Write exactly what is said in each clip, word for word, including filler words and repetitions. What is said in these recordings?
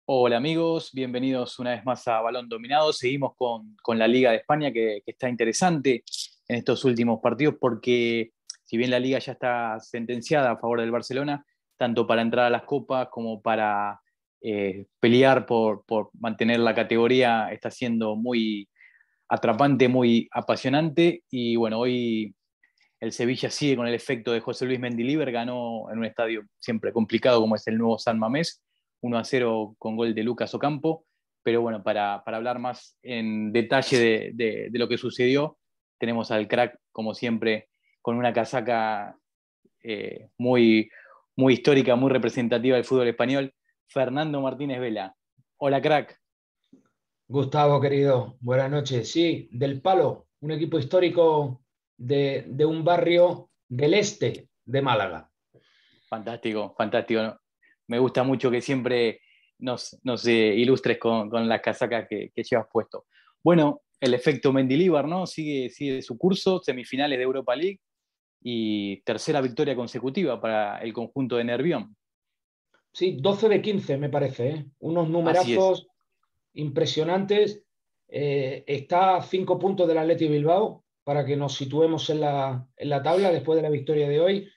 Hola amigos, bienvenidos una vez más a Balón Dominado. Seguimos con, con la Liga de España que, que está interesante en estos últimos partidos porque si bien la Liga ya está sentenciada a favor del Barcelona, tanto para entrar a las copas como para eh, pelear por, por mantener la categoría, está siendo muy atrapante, muy apasionante. Y bueno, hoy el Sevilla sigue con el efecto de José Luis Mendilibar, ganó en un estadio siempre complicado como es el nuevo San Mamés, uno a cero con gol de Lucas Ocampo. Pero bueno, para, para hablar más en detalle de, de, de, lo que sucedió, tenemos al crack, como siempre, con una casaca eh, muy, muy histórica, muy representativa del fútbol español, Fernando Martínez Vela. Hola, crack. Gustavo, querido, buenas noches. Sí, del Palo, un equipo histórico de, de un barrio del este de Málaga. Fantástico, fantástico. Me gusta mucho que siempre nos, nos eh, ilustres con, con las casacas que, que llevas puesto. Bueno, el efecto Mendilibar, ¿no? Sigue, sigue su curso, semifinales de Europa League y tercera victoria consecutiva para el conjunto de Nervión. Sí, doce de quince me parece, ¿eh? Unos Así es, numerazos impresionantes. Eh, está a cinco puntos del Athletic Bilbao para que nos situemos en la, en la tabla después de la victoria de hoy.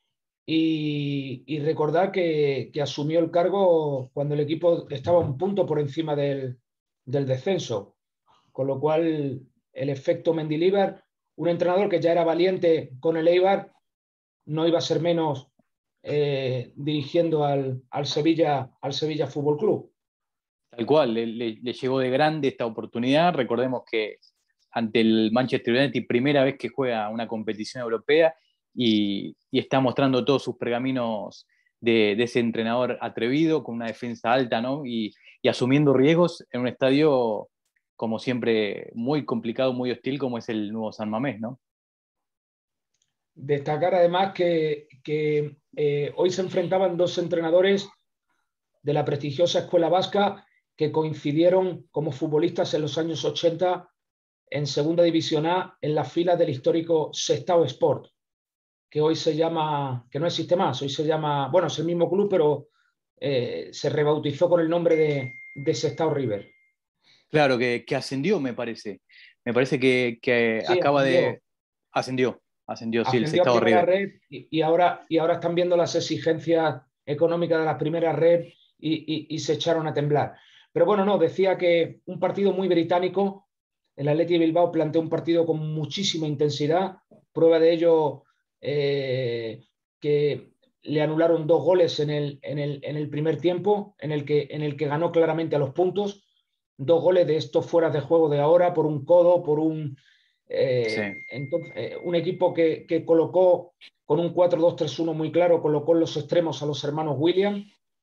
Y, y recordar que, que, asumió el cargo cuando el equipo estaba un punto por encima del, del descenso. Con lo cual, el efecto Mendilibar, un entrenador que ya era valiente con el Eibar, no iba a ser menos eh, dirigiendo al, al, Sevilla, al Sevilla Fútbol Club. tal cual, le, le, le llegó de grande esta oportunidad. Recordemos que ante el Manchester United, primera vez que juega una competición europea y, y está mostrando todos sus pergaminos de, de, ese entrenador atrevido, con una defensa alta, ¿no? Y, y asumiendo riesgos en un estadio, como siempre, muy complicado, muy hostil, como es el nuevo San Mamés, ¿no? Destacar además que, que eh, hoy se enfrentaban dos entrenadores de la prestigiosa Escuela Vasca que coincidieron como futbolistas en los años ochenta en Segunda División A en las filas del histórico Sestao Sport, que hoy se llama, que no existe más, hoy se llama, bueno, es el mismo club, pero eh, se rebautizó con el nombre de, de Sestao River. Claro, que, que ascendió, me parece. Me parece que, que Sí, acaba de... ascendió. Ascendió, ascendió, sí, el Ascendió a Sestao primera River. red y, y, ahora, y ahora están viendo las exigencias económicas de la primera red y, y, y se echaron a temblar. Pero bueno, no, decía que un partido muy británico, el Athletic Bilbao planteó un partido con muchísima intensidad, prueba de ello eh, que le anularon dos goles en el, en el, en el primer tiempo, en el, que, en el que ganó claramente a los puntos, dos goles de estos fueras de juego de ahora, por un codo, por un... Sí. Eh, entonces, eh, un equipo que, que colocó con un cuatro dos tres uno muy claro, colocó en los extremos a los hermanos William,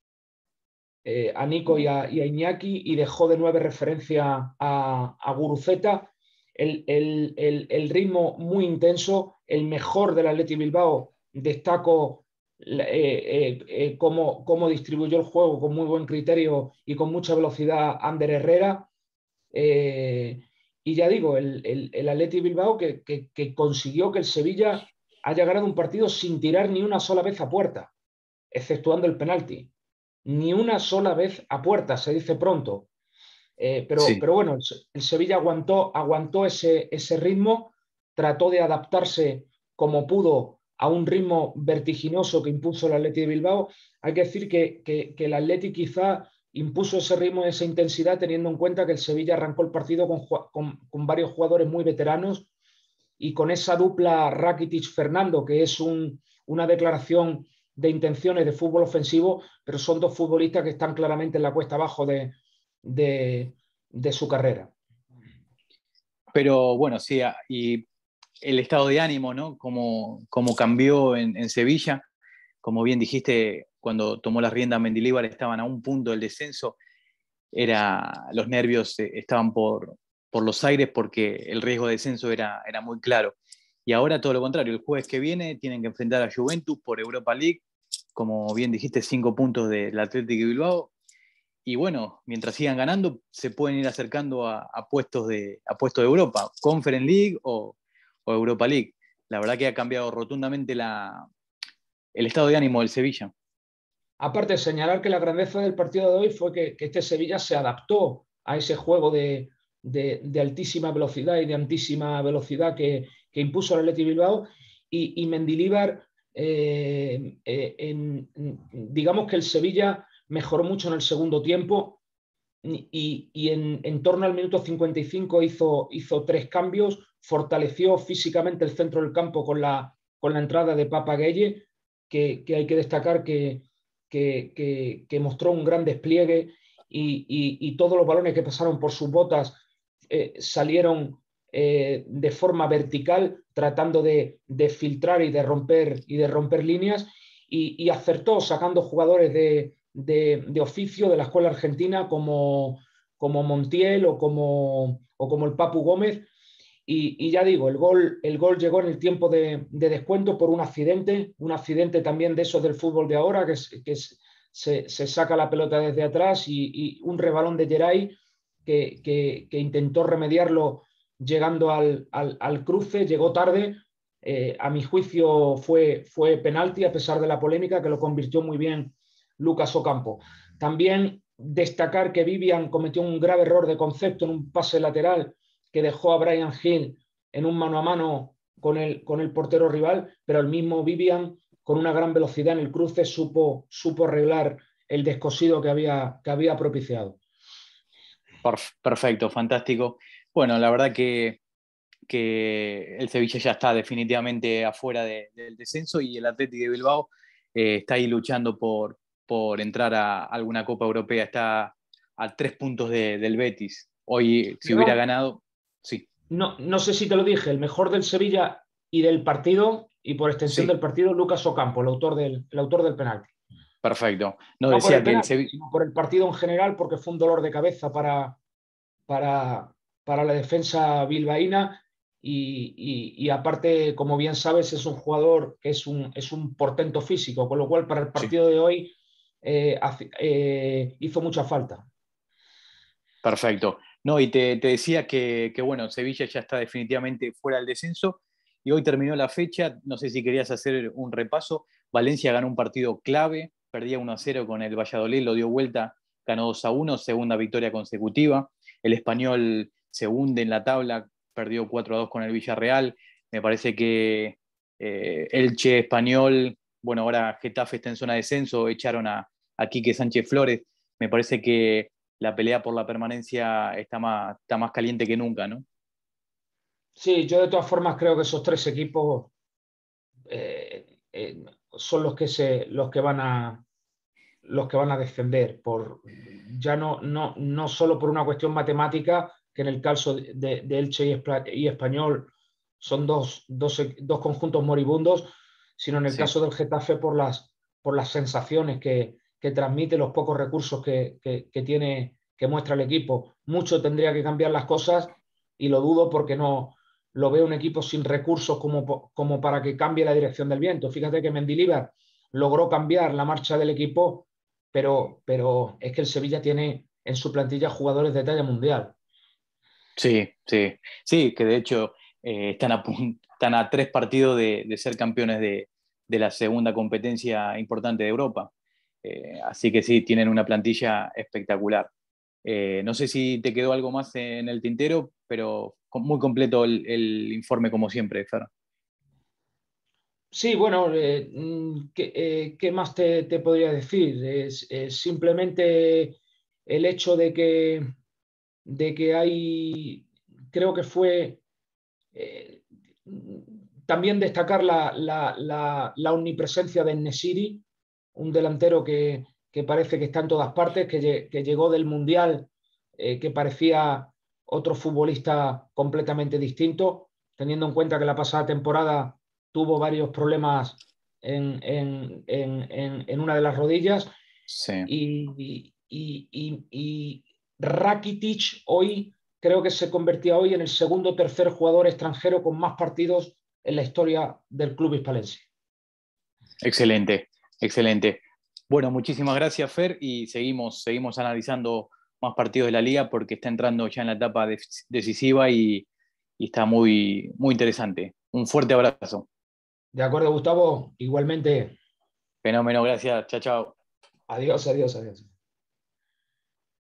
eh, a Nico y a, y a, Iñaki, y dejó de nueve referencia a, a Guruceta. El, el, el, el, ritmo muy intenso, el mejor del Athletic Bilbao, destaco eh, eh, eh, cómo, cómo distribuyó el juego con muy buen criterio y con mucha velocidad Ander Herrera. Eh, y ya digo, el, el, el Athletic Bilbao que, que, que consiguió que el Sevilla haya ganado un partido sin tirar ni una sola vez a puerta, exceptuando el penalti. Ni una sola vez a puerta, se dice pronto. Eh, pero, Sí. pero bueno, el, el Sevilla aguantó, aguantó ese, ese ritmo, trató de adaptarse como pudo a un ritmo vertiginoso que impuso el Athletic de Bilbao. Hay que decir que, que, que el Athletic quizá impuso ese ritmo y esa intensidad teniendo en cuenta que el Sevilla arrancó el partido con, con, con varios jugadores muy veteranos y con esa dupla Rakitic-Fernando, que es un, una declaración de intenciones de fútbol ofensivo, pero son dos futbolistas que están claramente en la cuesta abajo de, de, de su carrera. Pero bueno, sí, y el estado de ánimo, ¿no? Cómo, cómo cambió en, en Sevilla. Como bien dijiste, cuando tomó las riendas Mendilibar estaban a un punto del descenso. Era, los nervios eh, estaban por, por los aires porque el riesgo de descenso era, era muy claro. Y ahora todo lo contrario, el jueves que viene tienen que enfrentar a Juventus por Europa League, como bien dijiste, cinco puntos del Athletic de Bilbao. Y bueno, mientras sigan ganando, se pueden ir acercando a, a puestos, de, a puestos de Europa, Conference League o, o Europa League. La verdad que ha cambiado rotundamente la, el estado de ánimo del Sevilla. Aparte de señalar que la grandeza del partido de hoy fue que, que este Sevilla se adaptó a ese juego de, de, de altísima velocidad y de altísima velocidad que, que impuso el Athletic Bilbao, y, y Mendilibar, eh, eh, en, digamos que el Sevilla mejoró mucho en el segundo tiempo, y, y en, en, torno al minuto cincuenta y cinco hizo, hizo tres cambios, fortaleció físicamente el centro del campo con la, con la entrada de Papa Gueye, que, que hay que destacar que, que, que, que mostró un gran despliegue, y, y, y, todos los balones que pasaron por sus botas eh, salieron eh, de forma vertical, tratando de, de filtrar y de romper, y de romper líneas, y, y acertó sacando jugadores de, de, de oficio de la escuela argentina como, como Montiel o como, o como el Papu Gómez. Y, y, ya digo, el gol, el gol llegó en el tiempo de, de descuento por un accidente, un accidente también de esos del fútbol de ahora, que, es, que es, se, se, saca la pelota desde atrás, y, y un rebalón de Geray que, que, que intentó remediarlo llegando al, al, al cruce, llegó tarde. Eh, a mi juicio fue, fue penalti, a pesar de la polémica, que lo convirtió muy bien Lucas Ocampo. También destacar que Vivian cometió un grave error de concepto en un pase lateral que dejó a Bryan Gil en un mano a mano con el, con el portero rival, pero el mismo Vivian, con una gran velocidad en el cruce, supo, supo arreglar el descosido que había, que había propiciado. Perfecto, fantástico. Bueno, la verdad que, que el Sevilla ya está definitivamente afuera de, del descenso, y el Athletic de Bilbao eh, está ahí luchando por, por entrar a alguna Copa Europea. Está a tres puntos de, del Betis. Hoy, si hubiera ganado, sí. No, no sé si te lo dije, el mejor del Sevilla y del partido, y por extensión Sí. del partido, Lucas Ocampo, el autor del, el autor del penalti. Perfecto. No, No por decía el que el penalti, Sevilla... sino por el partido en general, porque fue un dolor de cabeza para, para, para la defensa bilbaína. Y, y, y aparte, como bien sabes, es un jugador que es un, es un portento físico, con lo cual para el partido sí. de hoy eh, eh, hizo mucha falta. Perfecto. No, y te, te decía que, que, bueno, Sevilla ya está definitivamente fuera del descenso, y hoy terminó la fecha. No sé si querías hacer un repaso. Valencia ganó un partido clave, perdía uno a cero con el Valladolid, lo dio vuelta, ganó dos a uno, segunda victoria consecutiva. El Español se hunde en la tabla, perdió cuatro a dos con el Villarreal. Me parece que eh, Elche, Español, bueno, ahora Getafe está en zona de descenso, echaron a, a Quique Sánchez Flores. Me parece que la pelea por la permanencia está más, está más caliente que nunca, ¿no? Sí, yo de todas formas creo que esos tres equipos eh, eh, son los que, se, los, que van a, los que van a descender, por, ya no, no, no solo por una cuestión matemática, que en el caso de, de Elche y, y Español son dos, dos, dos conjuntos moribundos, sino en el sí. caso del Getafe por las, por las sensaciones que, que transmite, los pocos recursos que, que, que tiene, que muestra el equipo. Mucho tendría que cambiar las cosas, y lo dudo, porque no lo veo un equipo sin recursos como, como para que cambie la dirección del viento. Fíjate que Mendilibar logró cambiar la marcha del equipo, pero, pero es que el Sevilla tiene en su plantilla jugadores de talla mundial. Sí, sí, sí, que de hecho eh, están, a, están a tres partidos de, de ser campeones de, de la segunda competencia importante de Europa. Eh, así que sí, tienen una plantilla espectacular. Eh, no sé si te quedó algo más en el tintero, pero muy completo el, el informe como siempre, Fer. Sí, bueno, eh, ¿qué, eh, ¿qué, más te, te podría decir? Es, es simplemente el hecho de que, de que hay, creo que fue eh, también destacar la, la, la, la omnipresencia de Nesiri, un delantero que, que parece que está en todas partes, que, que llegó del Mundial, eh, que parecía otro futbolista completamente distinto, teniendo en cuenta que la pasada temporada tuvo varios problemas en, en, en, en, en una de las rodillas. Sí. Y, y, y, y Rakitic hoy creo que se convertía hoy en el segundo o tercer jugador extranjero con más partidos en la historia del club hispalense. Excelente, excelente. Bueno, muchísimas gracias, Fer, y seguimos, seguimos analizando más partidos de la liga, porque está entrando ya en la etapa decisiva, y, y está muy, muy interesante. Un fuerte abrazo. De acuerdo, Gustavo, igualmente. Fenómeno, gracias. Chao, chao. Adiós, adiós, adiós.